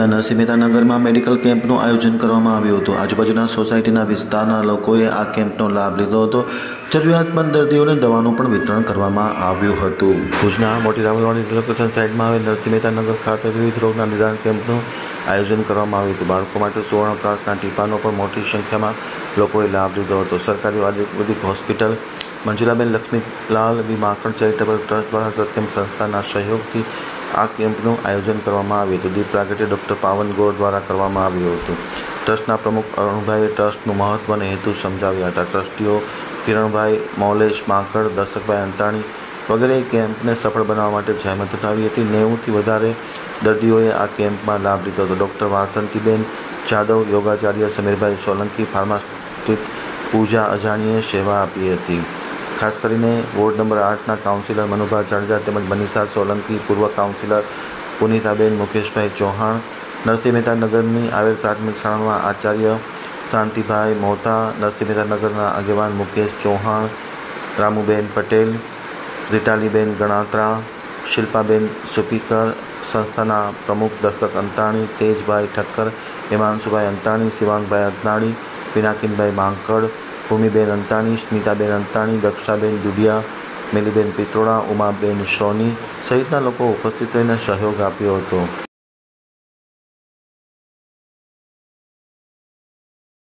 તાલુકાના નરસિંહ મહેતા નગરમાં મેડિકલ કેમ્પનું આયોજન કરવામાં આવ્યું હતું। આજુબાજુના સોસાયટીના વિસ્તારના લોકોએ આ કેમ્પનો લાભ લીધો હતો। જરૂરિયાતમંદ દર્દીઓને દવાનું પણ વિતરણ કરવામાં આવ્યું હતું। ભુજના મોટી રાવલવાડી લોકેશન સાઇડમાં આવેલ નરસિંહ મહેતા નગર ખાતે વિવિધ રોગના નિદાન કેમ્પનું આયોજન કરવામાં આવ્યું હતું। બાળકો માટે સુવર્ણપ્રાસના ટીપાનો પણ મોટી સંખ્યામાં લોકોએ લાભ લીધો હતો। સરકારી આયુર્વેદિક હોસ્પિટલ મંજુલાબેન લક્ષ્મીલાલ વી માખણ ચેરિટેબલ ટ્રસ્ટ દ્વારા સત્યમ સંસ્થાના સહયોગથી આ કેમ્પનું આયોજન કરવામાં આવ્યું હતું। દીપ પ્રાગટ્ય ડૉક્ટર પાવન ગોર દ્વારા કરવામાં આવ્યું હતું। ટ્રસ્ટના પ્રમુખ અરુણભાઈએ ટ્રસ્ટનું મહત્વ અને હેતુ સમજાવ્યા હતા। ટ્રસ્ટીઓ કિરણભાઈ મૌલેશ માકડ, દર્શકભાઈ અંતાણી વગેરે કેમ્પને સફળ બનાવવા માટે જહેમત ઉઠાવી હતી। 90થી વધારે દર્દીઓએ આ કેમ્પમાં લાભ લીધો હતો। ડૉક્ટર વાસંતીબેન જાદવ, યોગાચાર્ય સમીરભાઈ સોલંકી, ફાર્માસ્ટિસ્ટ પૂજા અજાણીએ સેવા આપી હતી। ખાસ કરીને વોર્ડ નંબર 8ના કાઉન્સિલર મનુભા જાડેજા તેમજ મનીષા સોલંકી, પૂર્વ કાઉન્સિલર પુનિતાબેન મુકેશભાઈ ચૌહાણ, નરસિંહ મહેતા નગરની આવેલ પ્રાથમિક શાળામાં આચાર્ય શાંતિભાઈ મોતા, નરસિંહ મહેતા નગરના આગેવાન મુકેશ ચૌહાણ, રામુબેન પટેલ, રીટાલીબેન ગણાત્રા, શિલ્પાબેન સુપીકર, સંસ્થાના પ્રમુખ દર્શક અંતાણી, તેજભાઈ ઠક્કર, હિમાંશુભાઈ અંતાણી, શિવાંગભાઈ અંતાણી, પિનાકીનભાઈ માંકડ, ભૂમિબેન અંતાણી, સ્મિતાબેન અંતાણી, દક્ષાબેન દુડિયા, મિલીબેન પિત્રોડા, ઉમાબેન સોની સહિતના લોકો ઉપસ્થિત રહીને સહયોગ આપ્યો હતો।